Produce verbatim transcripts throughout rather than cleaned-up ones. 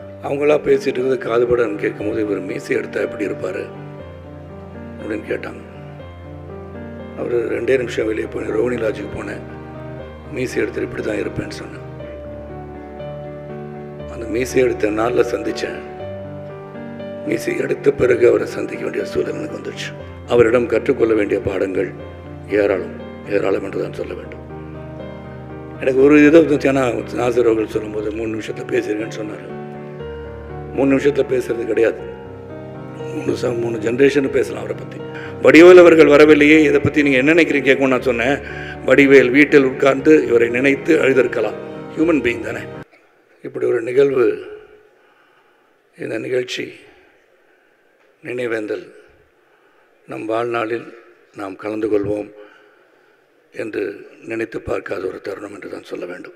அவங்களா பேசிகிட்டு இருக்கிறது காதுபடன்னு கேட்கும்போது இவர் மீசி எடுத்தால் எப்படி இருப்பார் அப்படின்னு கேட்டாங்க. அவர் ரெண்டே நிமிஷம் வெளியே போனேன், ரோஹினி லாட்ஜுக்கு போனேன், மீசி எடுத்துட்டு இப்படி தான் இருப்பேன்னு சொன்னேன். அந்த மீசி எடுத்த நாளில் சந்தித்தேன். மீசி எடுத்த பிறகு அவரை சந்திக்க வேண்டிய சூழல் எனக்கு வந்துடுச்சு. அவரிடம் கற்றுக்கொள்ள வேண்டிய பாடங்கள் ஏராளம் ஏராளம் என்று தான் சொல்ல வேண்டும். எனக்கு ஒரு இதை ஏன்னா நாசர் அவர்கள் சொல்லும்போது மூணு நிமிஷத்தில் பேசுறீங்கன்னு சொன்னார். மூணு நிமிஷத்தில் பேசுறது கிடையாது, மூணு ச மூணு ஜென்ரேஷன் பேசலாம் அவரை பற்றி. வடிவேல் அவர்கள் வரவில்லையே, இதை பற்றி நீங்கள் என்ன நினைக்கிறீங்க கேட்கணும். நான் சொன்னேன், வடிவேல் வீட்டில் உட்கார்ந்து இவரை நினைத்து அழுதிருக்கலாம். ஹியூமன் பீயிங் தானே. இப்படி ஒரு நிகழ்வு, இந்த நிகழ்ச்சி நினைவேந்தல் நம் வாழ்நாளில் நாம் கலந்து கொள்வோம் என்று நினைத்து பார்க்காத ஒரு தருணம் என்று தான் சொல்ல வேண்டும்.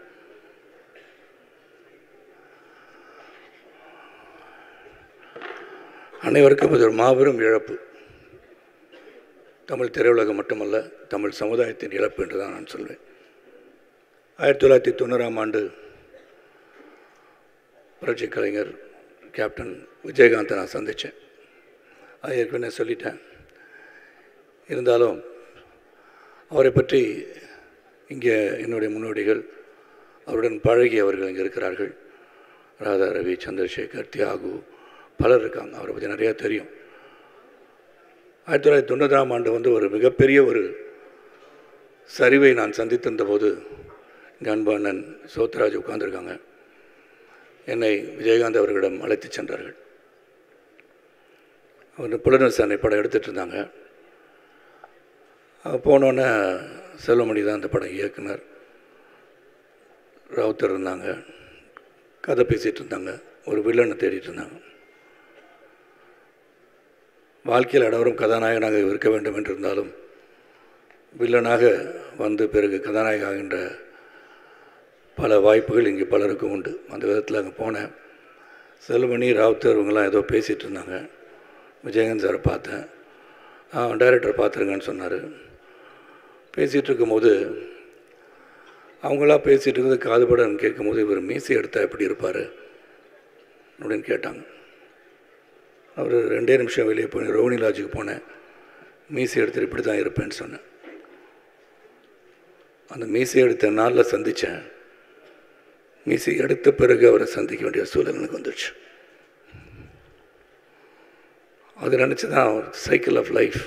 அனைவருக்கும் இது ஒரு மாபெரும் இழப்பு. தமிழ் திரையுலகம் மட்டுமல்ல, தமிழ் சமுதாயத்தின் இழப்பு என்று தான் நான் சொல்வேன். ஆயிரத்தி தொள்ளாயிரத்தி தொண்ணூறாம் ஆண்டு புரட்சி கலைஞர் கேப்டன் விஜயகாந்தை நான் சந்தித்தேன். அது ஏற்கனவே சொல்லிட்டேன். இருந்தாலும் அவரை பற்றி இங்கே என்னுடைய முன்னோடிகள், அவருடன் பழகியவர்கள் இங்கே இருக்கிறார்கள். ராதா ரவி, சந்திரசேகர், தியாகு, பலர் இருக்காங்க. அவரை பற்றி நிறையா தெரியும். ஆயிரத்தி தொள்ளாயிரத்தி தொண்ணூறாம் ஆண்டு வந்து ஒரு மிகப்பெரிய ஒரு சரிவை நான் சந்தித்திருந்த போது இங்கே அன்பண்ணன் சோத்ராஜ் உட்கார்ந்துருக்காங்க. என்னை விஜயகாந்த் அவர்களிடம் அழைத்து சென்றார்கள். அவர் புலனரசானை படம் எடுத்துகிட்டு இருந்தாங்க. போனோன்னே செல்வமணி தான் அந்த படம் இயக்குனர். ராவுத்தர் இருந்தாங்க, கதை பேசிகிட்டு இருந்தாங்க, ஒரு வில்லனை தேடிட்டு இருந்தாங்க. வாழ்க்கையில் அனைவரும் கதாநாயகனாக இருக்க வேண்டும் என்றிருந்தாலும் வில்லனாக வந்து பிறகு கதாநாயகம் ஆகின்ற பல வாய்ப்புகள் இங்கே பலருக்கும் உண்டு. அந்த விதத்தில் அங்கே போனேன். செல்வமணி, ராவுத்தர் இவங்கெல்லாம் ஏதோ பேசிகிட்டு இருந்தாங்க. விஜயகாந்த் சாரை பார்த்தேன். ஆ டைரக்டர் பார்த்துருங்கன்னு சொன்னார். பேசிகிட்டு இருக்கும்போது அவங்களா பேசிகிட்டு இருக்கிறது காதுபடன்னு கேட்கும்போது இவர் மீசி எடுத்தால் எப்படி இருப்பார் அப்படின்னு கேட்டாங்க. அவர் ரெண்டே நிமிஷம் வெளியே போனேன், ரோஹினி லாட்ஜுக்கு போனேன், மீசி எடுத்துட்டு இப்படி தான் இருப்பேன்னு சொன்னேன். அந்த மீசி எடுத்த நாளில் சந்தித்தேன். மீசி எடுத்த பிறகு அவரை சந்திக்க வேண்டிய சூழல் எனக்கு வந்துடுச்சு. அது நினச்சி தான் சைக்கிள் ஆஃப் லைஃப்.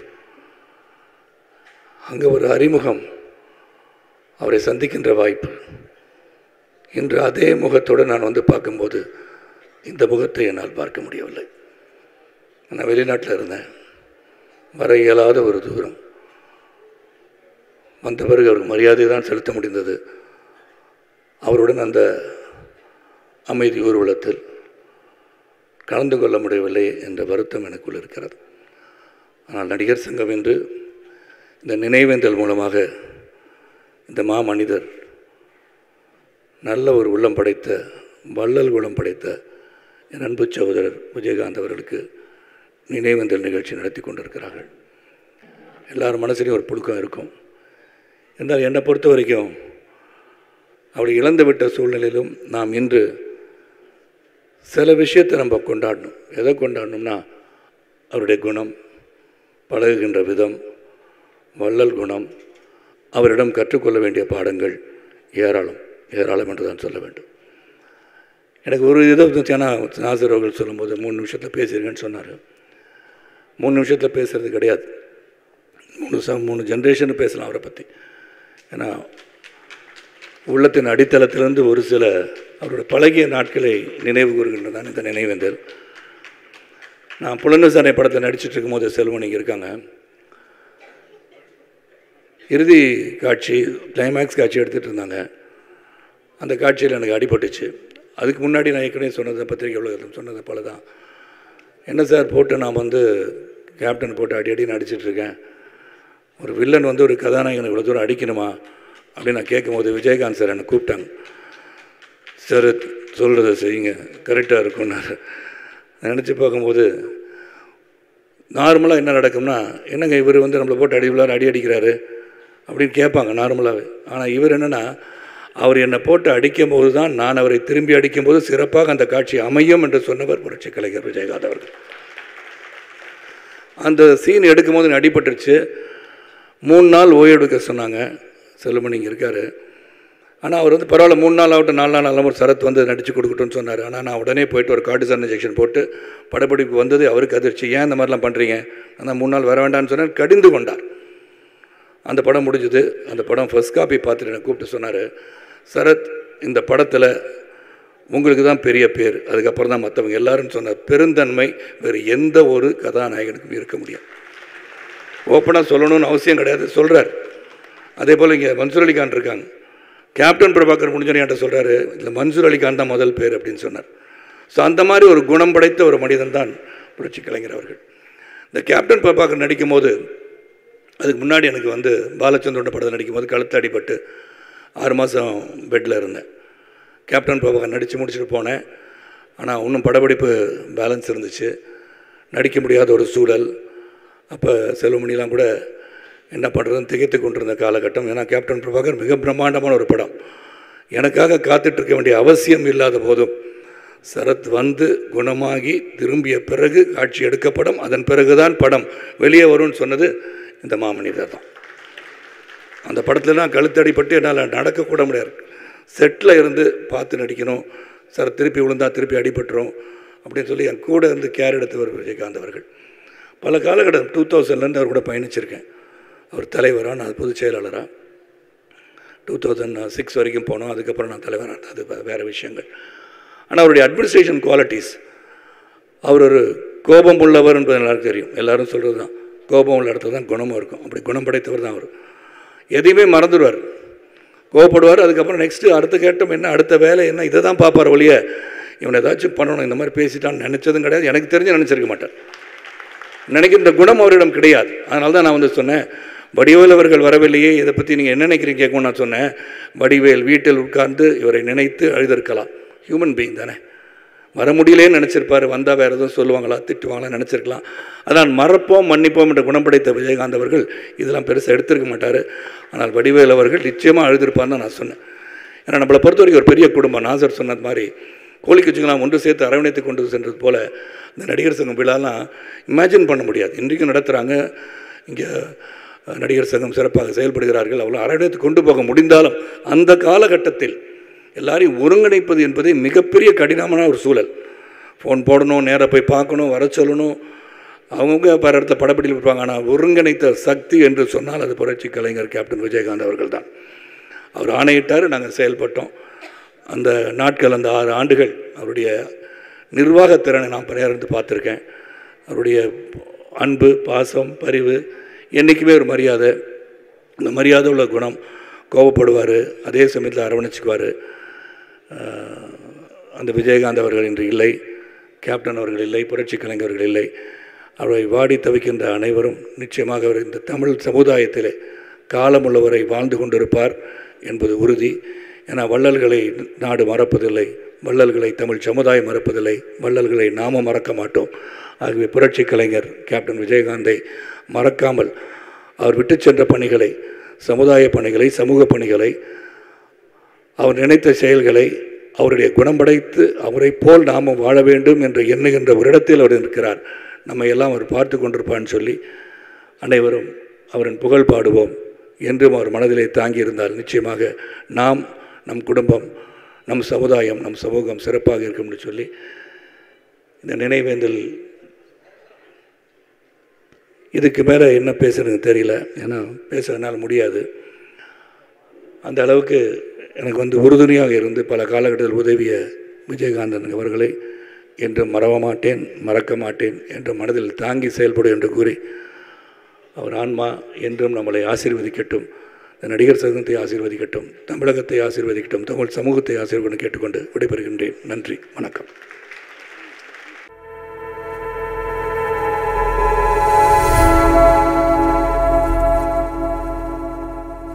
அங்கே ஒரு அறிமுகம், அவரை சந்திக்கின்ற வாய்ப்பு. இன்று அதே முகத்தோடு நான் வந்து பார்க்கும்போது இந்த முகத்தை என்னால் பார்க்க முடியவில்லை. நான் வெளிநாட்டில் இருந்தேன், வர இயலாத ஒரு தூரம். வந்த பிறகு அவருக்கு மரியாதை தான் செலுத்த முடிந்தது. அவருடன் அந்த அமைதி ஊர்வலத்தில் கலந்து கொள்ள முடியவில்லை என்ற வருத்தம் எனக்குள் இருக்கிறது. ஆனால் நடிகர் சங்கம் என்று இந்த நினைவேந்தல் மூலமாக இந்த மா மனிதர், நல்ல ஒரு உள்ளம் படைத்த, வள்ளல் குணம் படைத்த என் அன்பு சகோதரர் விஜயகாந்த் அவர்களுக்கு நினைவேந்தல் நிகழ்ச்சி நடத்தி கொண்டிருக்கிறார்கள். எல்லார் மனசுலையும் ஒரு புழுக்கம் இருக்கும். இருந்தால் என்னை பொறுத்த வரைக்கும் அப்படி இழந்துவிட்ட சூழ்நிலையிலும் நாம் இன்று சில விஷயத்தை நம்ம கொண்டாடணும். எதை கொண்டாடணும்னா அவருடைய குணம், பழகுகின்ற விதம், வள்ளல் குணம், அவரிடம் கற்றுக்கொள்ள வேண்டிய பாடங்கள் ஏராளம் ஏராளம் என்று தான் சொல்ல வேண்டும். எனக்கு ஒரு இதை ஏன்னா நாசர் அவர்கள் சொல்லும்போது மூணு நிமிஷத்தில் பேசுறீங்கன்னு சொன்னார். மூணு நிமிஷத்தில் பேசுகிறது கிடையாது, மூணு ச மூணு ஜென்ரேஷன் பேசலாம் அவரை பற்றி. ஏன்னா உள்ளத்தின் அடித்தளத்திலிருந்து ஒரு சில அவருடைய பழகிய நாட்களை நினைவு கூறுகின்றதான் இந்த நினைவேந்தல். நான் புலனரசானை படத்தை நடிச்சிட்டு இருக்கும்போது செல்வமணி இருக்காங்க. இறுதி காட்சி, கிளைமேக்ஸ் காட்சி எடுத்துகிட்டு இருந்தாங்க. அந்த காட்சியில் எனக்கு அடிபட்டுச்சு. அதுக்கு முன்னாடி நான் ஏற்கனவே சொன்னதை பத்திரிகை உலகத்தில் சொன்னதை போல தான், என்ன சார் போட்டு நான் வந்து கேப்டன் போட்டு அடி அடி நடிச்சிட்ருக்கேன், ஒரு வில்லன் வந்து ஒரு கதாநாயகனை இவ்வளோ தூரம் அடிக்கணுமா அப்படின்னு நான் கேட்கும்போது விஜயகாந்த் சார் என்னை கூப்பிட்டாங்க. சார் சொல்கிறத செய்யுங்க, கரெக்டாக இருக்கும்னாரு. நினச்சி பார்க்கும்போது நார்மலாக என்ன நடக்கும்னா, என்னங்க இவர் வந்து நம்மளை போட்டு அடி விழாரு அடி அடிக்கிறாரு அப்படின்னு கேட்பாங்க நார்மலாகவே. ஆனால் இவர் என்னென்னா அவர் என்னை போட்டு அடிக்கும் போது தான் நான் அவரை திரும்பி அடிக்கும்போது சிறப்பாக அந்த காட்சி அமையும் என்று சொன்னவர் புரட்சி கலைஞர் விஜயகாந்த் அவர்கள். அந்த சீன் எடுக்கும்போது அடிபட்டுருச்சு. மூணு நாள் ஓய்வெடுக்க சொன்னாங்க. செல்லுமணி இங்கே இருக்கார். ஆனால் அவர் வந்து பரவாயில்ல மூணு நாள் ஆகட்டும் நாலு நாள் ஆகலாம் ஒரு சரத் வந்து நடித்து கொடுக்கட்டும்னு சொன்னார். ஆனால் நான் உடனே போய்ட்டு ஒரு கார்டிசான் இன்ஜெக்ஷன் போட்டு படப்பிடிப்பு வந்தது அவருக்கு அதிர்ச்சி. ஏன் இந்த மாதிரிலாம் பண்ணுறீங்க, நான் மூணு நாள் வர வேண்டாம்னு சொன்னார். கடிந்து கொண்டார். அந்த படம் முடிஞ்சுது. அந்த படம் ஃபர்ஸ்ட் காப்பி பார்த்துட்டு என்னை கூப்பிட்டு சொன்னார், சரத் இந்த படத்தில் உங்களுக்கு தான் பெரிய பேர், அதுக்கப்புறம் தான் மற்றவங்க எல்லாரும் சொன்ன பெருந்தன்மை வேறு எந்த ஒரு கதாநாயகனுக்கும் இருக்க முடியாது. ஓப்பனாக சொல்லணும்னு அவசியம் கிடையாது, சொல்கிறார். அதே போல் இங்கே மன்சூர் அலிகான் இருக்காங்க. கேப்டன் பிரபாகர் முடிஞ்சோன்னு என்கிட்ட சொல்கிறாரு, இல்லை மன்சூர் அலிகான் தான் முதல் பேர் அப்படின்னு சொன்னார். ஸோ அந்த மாதிரி ஒரு குணம் படைத்த ஒரு மனிதன் தான் புரட்சி கலைஞர் அவர்கள். இந்த கேப்டன் பிரபாகர் நடிக்கும் போது, அதுக்கு முன்னாடி எனக்கு வந்து பாலச்சந்திரோட படத்தை நடிக்கும் போது கழுத்து அடிபட்டு ஆறு மாதம் பெட்டில் இருந்தேன். கேப்டன் பிரபாகர் நடித்து முடிச்சுட்டு போனேன். ஆனால் இன்னும் படப்பிடிப்பு பேலன்ஸ் இருந்துச்சு, நடிக்க முடியாத ஒரு சூழல். அப்போ செல்வமணிலாம் கூட என்ன பண்ணுறதுன்னு திகைத்து கொண்டிருந்த காலகட்டம். ஏன்னா கேப்டன் பிரபாகர் மிக பிரம்மாண்டமான ஒரு படம். எனக்காக காத்துட்ருக்க வேண்டிய அவசியம் இல்லாத போதும் சரத் வந்து குணமாகி திரும்பிய பிறகு காட்சி எடுக்கப்படும், அதன் பிறகுதான் படம் வெளியே வரும்னு சொன்னது இந்த மாமனிதர் தான். அந்த படத்துலலாம் கழுத்தடிப்பட்டு என்னால் நடக்கக்கூட முடியாது. செட்டில் இருந்து பார்த்து நடிக்கணும், சார் திருப்பி விழுந்தா திருப்பி அடிபட்டுரும் அப்படின்னு சொல்லி என் கூட இருந்து கேர் எடுத்தவர் விஜயகாந்த் அவர்கள். பல காலகட்டம் டூ தௌசண்ட்லேருந்து அவர் கூட பயணிச்சிருக்கேன். அவர் தலைவராக, நான் பொதுச் செயலாளராக டூ தௌசண்ட் சிக்ஸ் வரைக்கும் போனோம். அதுக்கப்புறம் நான் தலைவராக, அது வேறு விஷயங்கள். ஆனால் அவருடைய அட்மினிஸ்ட்ரேஷன் குவாலிட்டிஸ், அவர் ஒரு கோபம் உள்ளவர் என்பது எல்லாருக்கும் தெரியும். எல்லோரும் சொல்கிறது தான், கோபம் உள்ள இடத்துல தான் குணமும் இருக்கும். அப்படி குணம் படைத்தவர் தான் அவர். எதையுமே மறந்துடுவார், கோவப்படுவார். அதுக்கப்புறம் நெக்ஸ்ட்டு அடுத்த கேட்டம் என்ன, அடுத்த வேலை என்ன, இதை தான் பார்ப்பார் ஒழிய இவனை ஏதாச்சும் பண்ணணும், இந்த மாதிரி பேசிட்டான்னு நினச்சதும் கிடையாது. எனக்கு தெரிஞ்சு நினச்சிருக்க மாட்டார். நினைக்கின்ற குணம் அவரிடம் கிடையாது. அதனால தான் நான் வந்து சொன்னேன், வடிவேல் அவர்கள் வரவில்லையே, இதை பற்றி நீங்கள் என்ன நினைக்கிறீங்க கேட்கும். நான் சொன்னேன், வடிவேல் வீட்டில் உட்கார்ந்து இவரை நினைத்து அழுதிருக்கலாம். ஹியூமன் பீயிங் தானே, வர முடியலேன்னு நினச்சிருப்பார். வந்தால் வேறு எதுவும் சொல்லுவாங்களா, திட்டுவாங்களா நினச்சிருக்கலாம். அதான் மறப்போம் மன்னிப்போம் என்ற குணம் படைத்த விஜயகாந்த் அவர்கள் இதெல்லாம் பெருசாக எடுத்திருக்க மாட்டார். ஆனால் வடிவேல் அவர்கள் நிச்சயமாக அழுதிருப்பார்னு தான் நான் சொன்னேன். ஏன்னா நம்மளை பொறுத்த வரைக்கும் ஒரு பெரிய குடும்பம். நாசர் சொன்னது மாதிரி கோழி குச்சுங்களாம் ஒன்று சேர்த்து அரவணைத்து கொண்டு சென்றது போல் இந்த நடிகர் சங்கம் விழாலாம் இமேஜின் பண்ண முடியாது. இன்றைக்கும் நடத்துகிறாங்க. இங்கே நடிகர் சங்கம் சிறப்பாக செயல்படுகிறார்கள். அவ்வளோ அரவணைத்து கொண்டு போக முடிந்தாலும் அந்த காலகட்டத்தில் எல்லாரையும் ஒருங்கிணைப்பது என்பதே மிகப்பெரிய கடினமான ஒரு சூழல். ஃபோன் போடணும், நேராக போய் பார்க்கணும், வர சொல்லணும், அவங்கவுங்க வேறு இடத்துல படப்பிடியில் இருப்பாங்க. ஆனால் ஒருங்கிணைத்த சக்தி என்று சொன்னால் அது புரட்சி கலைஞர் கேப்டன் விஜயகாந்த் அவர்கள் தான். அவர் ஆணையிட்டார், நாங்கள் செயல்பட்டோம். அந்த நாட்கள், அந்த ஆறு ஆண்டுகள் அவருடைய நிர்வாகத்திறனை நான் பணியார்ந்து பார்த்துருக்கேன். அவருடைய அன்பு, பாசம், பரிவு, என்றைக்குமே ஒரு மரியாதை. அந்த மரியாதை உள்ள குணம். கோபப்படுவார், அதே சமயத்தில் அரவணைச்சிக்குவார். அந்த விஜயகாந்த் அவர்கள் இன்று இல்லை, கேப்டன் அவர்கள் இல்லை, புரட்சி கலைஞர்கள் இல்லை. அவரை வாடி தவிக்கின்ற அனைவரும் நிச்சயமாக அவர் இந்த தமிழ் சமுதாயத்திலே காலமுள்ளவரை வாழ்ந்து கொண்டிருப்பார் என்பது உறுதி. ஏன்னா வள்ளல்களை நாடு மறப்பதில்லை, வள்ளல்களை தமிழ் சமுதாயம் மறப்பதில்லை, வள்ளல்களை நாமும் மறக்க மாட்டோம். ஆகவே புரட்சி கலைஞர் கேப்டன் விஜயகாந்தை மறக்காமல் அவர் விட்டு சென்ற பணிகளை, சமுதாய பணிகளை, சமூக பணிகளை, அவர் நினைத்த செயல்களை, அவருடைய குணம் படைத்து அவரை போல் நாமும் வாழ வேண்டும் என்று எண்ணுகின்ற ஒரு இடத்தில் அவர் இருக்கிறார். நம்ம எல்லாம் அவர் பார்த்து கொண்டிருப்பான்னு சொல்லி அனைவரும் அவரின் புகழ் பாடுவோம். என்றும் அவர் மனதிலே தாங்கியிருந்தால் நிச்சயமாக நாம், நம் குடும்பம், நம் சமுதாயம், நம் சமூகம் சிறப்பாக இருக்கும்னு சொல்லி இந்த நினைவேந்தல், இதுக்கு மேலே என்ன பேசுறதுன்னு தெரியல. ஏன்னா பேசுறதுனால முடியாது. அந்த அளவுக்கு எனக்கு வந்து உறுதுணையாக இருந்து பல காலகட்டத்தில் உதவிய விஜயகாந்தன் அவர்களை என்றும் மறவ மாட்டேன், மறக்க மாட்டேன் என்று மனதில் தாங்கி செயல்படும் என்று கூறி அவர் ஆன்மா என்றும் நம்மளை ஆசீர்வதிக்கட்டும், இந்த நடிகர் சங்கத்தை ஆசீர்வதிக்கட்டும், தமிழகத்தை ஆசீர்வதிக்கட்டும், தமிழ் சமூகத்தை ஆசீர்வதிக்கட்டும் கேட்டுக்கொண்டு விடைபெறுகின்றேன். நன்றி, வணக்கம்.